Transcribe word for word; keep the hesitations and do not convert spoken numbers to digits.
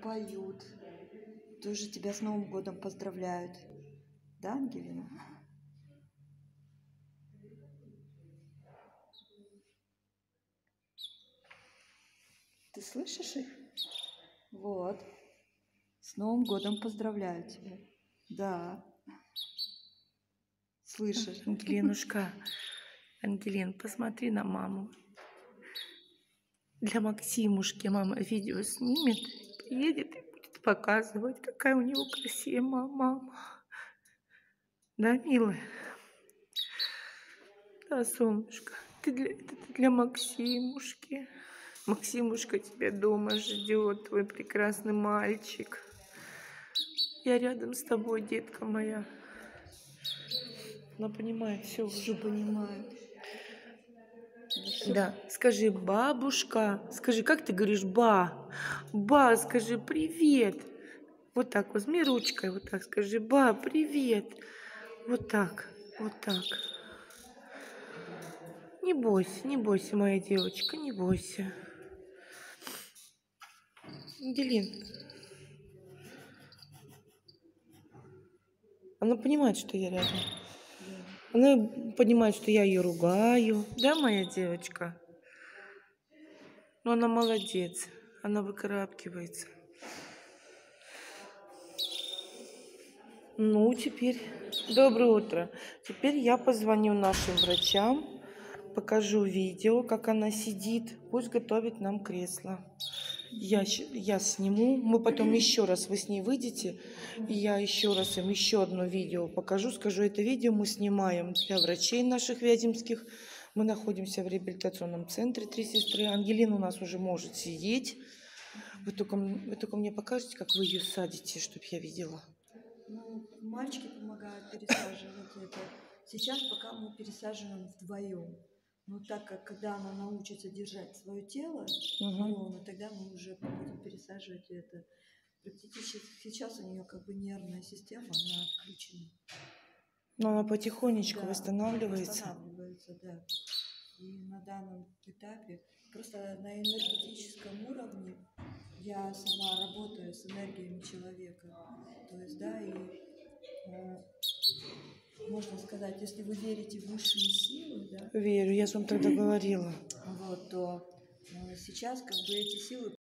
поют. Тоже тебя с Новым годом поздравляют. Да, Ангелина? Ты слышишь их? Вот. С Новым годом поздравляю тебя. Да. Слышишь? Ангелинушка, Ангелин, посмотри на маму. Для Максимушки мама видео снимет, приедет и будет показывать, какая у него красивая мама. Да, милая? Да, солнышко, ты для, это ты для Максимушки. Максимушка тебя дома ждет, твой прекрасный мальчик. Я рядом с тобой, детка моя. Она понимает все Все уже. понимает. Да, скажи, бабушка, скажи, как ты говоришь, ба, ба, скажи, привет. Вот так, возьми ручкой, вот так, скажи, ба, привет. Вот так, вот так. Не бойся, не бойся, моя девочка, не бойся. Ангелин. Она понимает, что я рядом. Она понимает, что я ее ругаю. Да, моя девочка? Но она молодец. Она выкарабкивается. Ну, теперь доброе утро. Теперь я позвоню нашим врачам, покажу видео, как она сидит. Пусть готовит нам кресло. Я, я сниму, мы потом еще раз, вы с ней выйдете, и я еще раз им еще одно видео покажу. Скажу, это видео мы снимаем для врачей наших вяземских. Мы находимся в реабилитационном центре «Три сестры». Ангелина у нас уже может сидеть. Вы только, вы только мне покажете, как вы ее садите, чтобы я видела. Ну, мальчики помогают пересаживать это. Сейчас пока мы пересаживаем вдвоем. Но так как когда она научится держать свое тело Угу. ровно, тогда мы уже будем пересаживать это. Практически сейчас у нее как бы нервная система, она отключена. Но она потихонечку Да, восстанавливается. восстанавливается, да. И на данном этапе просто на энергетическом уровне я сама работаю с энергиями человека. То есть, да, и э, можно сказать, если вы верите в высшие силы, да, Верю, я же вам тогда говорила. вот, то э, сейчас как бы эти силы